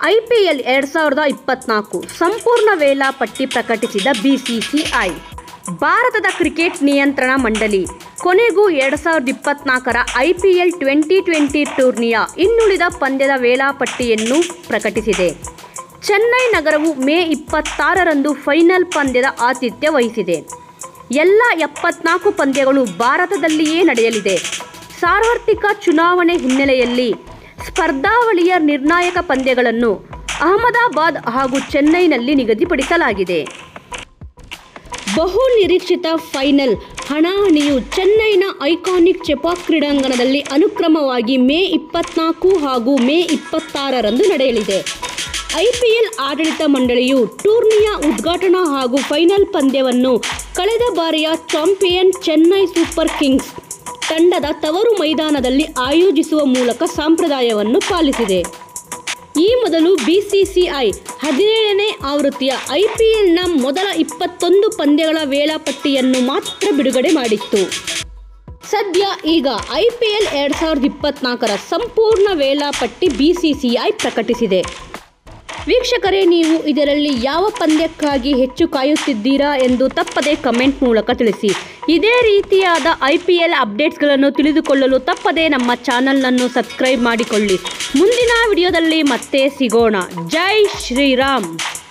IPL 2024 ಸಂಪೂರ್ಣ ವೇಳಾಪಟ್ಟಿ ಪ್ರಕಟಿಸಿದ BCCI. ಭಾರತದ ಕ್ರಿಕೆಟ್ ನಿಯಂತ್ರಣ ಮಂಡಳಿ ಕೊನೆಗೂ 2024ರ IPL 2020 ಟೂರ್ನಿಯ ಇನ್ನುಳಿದ ಪಂದ್ಯದ ವೇಳಾಪಟ್ಟಿಯನ್ನು ಪ್ರಕಟಿಸಿದೆ. ಚೆನ್ನೈ ನಗರವು ಮೇ 26ರಂದು ಫೈನಲ್ ಪಂದ್ಯದ ಆತಿಥ್ಯ ವಹಿಸಿದೆ. ಎಲ್ಲ 74 ಪಂದ್ಯಗಳು ಭಾರತದಲ್ಲಿಯೇ ನಡೆಯಲಿದೆ. ಸಾರ್ವತ್ರಿಕ ಚುನಾವಣೆ ಹಿನ್ನೆಲೆಯಲ್ಲಿ ಸ್ಪರ್ಧಾವಳಿಯ ನಿರ್ಣಾಯಕ ಪಂದ್ಯಗಳನ್ನು ಅಹಮದಾಬಾದ್ ಹಾಗೂ ಚೆನ್ನೈನಲ್ಲಿ ನಿಗದಿಪಡಿಸಲಾಗಿದೆ. ಬಹು ನಿರೀಕ್ಷಿತ ಫೈನಲ್ ಹಣಾಹಣಿಯು ಚೆನ್ನೈನ ಐಕಾನಿಕ್ ಚೆಪಾಕ್ ಕ್ರೀಡಾಂಗಣದಲ್ಲಿ ಅನುಕ್ರಮವಾಗಿ ಮೇ 24 ಹಾಗೂ ಮೇ 26ರಂದು ನಡೆಯಲಿದೆ. IPL ಆಡಳಿತ ಮಂಡಳಿಯು ಟೂರ್ನಿಯ ಉದ್ಘಾಟನಾ ಹಾಗೂ ಫೈನಲ್ ಪಂದ್ಯವನ್ನು ಕಳೆದ ಬಾರಿಯ ಚಾಂಪಿಯನ್ ಚೆನ್ನೈ ಸೂಪರ್ ಕಿಂಗ್ಸ್ ತಂಡದ ತವರು ಮೈದಾನದಲ್ಲಿ ಆಯೋಜಿಸುವ ಮೂಲಕ ಸಂಪ್ರದಾಯವನ್ನು ಪಾಲಿಸಿದೆ. ಈ ಮೊದಲು BCCI 17ನೇ ಆವೃತ್ತಿಯ IPLನ ಮೊದಲ 21 ಪಂದ್ಯಗಳ ವೇಳಾಪಟ್ಟಿಯನ್ನು ಮಾತ್ರ ಬಿಡುಗಡೆ ಮಾಡಿತ್ತು. ಸದ್ಯ ಈಗ IPL 2024ರ ಸಂಪೂರ್ಣ ವೇಳಾಪಟ್ಟಿ BCCI ಪ್ರಕಟಿಸಿದೆ. ವೀಕ್ಷಕರೇ, ನೀವು ಇದರಲ್ಲಿ ಯಾವ ಪಂದ್ಯಕ್ಕಾಗಿ ಹೆಚ್ಚು ಕಾಯುತ್ತಿದ್ದೀರಾ ಎಂದು ತಪ್ಪದೇ ಕಮೆಂಟ್ ಮೂಲಕ ತಿಳಿಸಿ. ಇದೇ ರೀತಿಯಾದ IPL ಅಪ್ಡೇಟ್ಸ್ಗಳನ್ನು ತಿಳಿದುಕೊಳ್ಳಲು ತಪ್ಪದೇ ನಮ್ಮ ಚಾನಲನ್ನು ಸಬ್ಸ್ಕ್ರೈಬ್ ಮಾಡಿಕೊಳ್ಳಿ. ಮುಂದಿನ ವಿಡಿಯೋದಲ್ಲಿ ಮತ್ತೆ ಸಿಗೋಣ. ಜೈ ಶ್ರೀರಾಮ್.